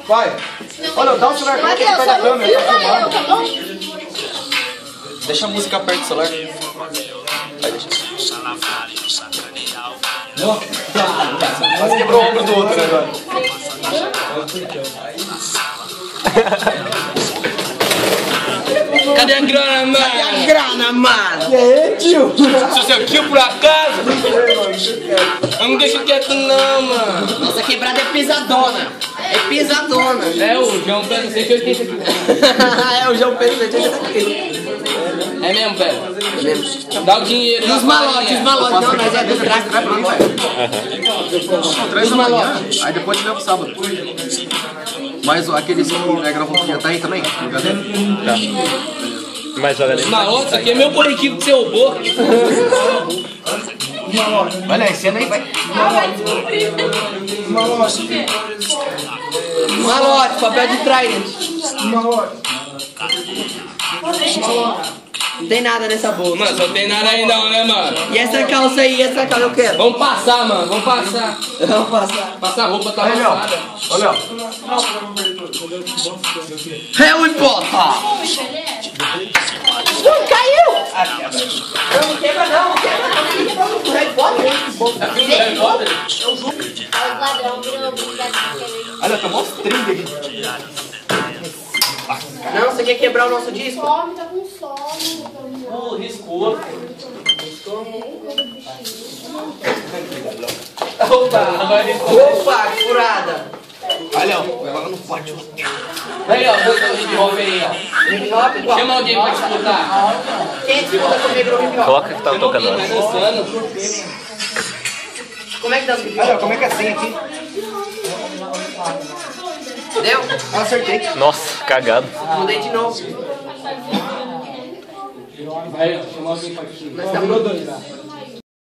Vai. Olha, dá o celular pra ele perto da câmera. Deixa a música perto do celular. Vai, deixa. Quase quebrou o ombro do outro agora. Cadê a grana, mano? Cadê a grana, mano? E aí, tio? Se você aqui por acaso? Eu não deixo quieto não, mano. Nossa quebrada é pesadona. É pesadona. É o João Pedro 180 aqui. É o João Pedro 180 aqui. É mesmo, velho? É mesmo. Dá o dinheiro. E os malotes, Não, nós é do tráfico, vai pra lá. Traz amanhã, aí depois te leva sábado. Mas aqueles que gravam já tá aí também? Cadê? Tá. Mas joga nele. Malote, isso aqui é meu coletivo que você roubou. Vai lá, encena aí, vai. Malote, papel de traíra. Não tem nada nessa bolsa. Mano, só tem nada aí não, né, mano? E essa calça aí, essa calça eu quero. Vamos passar, mano, vamos passar. Vamos passar. Passar a roupa, tá Olha, Léo. amassada. Olha, É o hipota! Não caiu! Não quebra não, o Harry Potter. olha, tá mostrando aqui. Não, você quer quebrar o nosso disco? Fome, tá com sono. Riscou. Opa, que furada! Olha, vai lá no pátio. Aí, ó, dois hip hop aí, ó. Hip hop igual. Chama alguém pra disputar. Quem disputa comigo no hip hop? Coloca que tá tocando Vai antes. dançando. Como é que dança o hip Olha, hop? como é que é assim aqui? Deu? Eu acertei. Nossa, cagado. Mudei de novo. Aí, ó, chama alguém pra disputar. Nós estamos no 2 lá.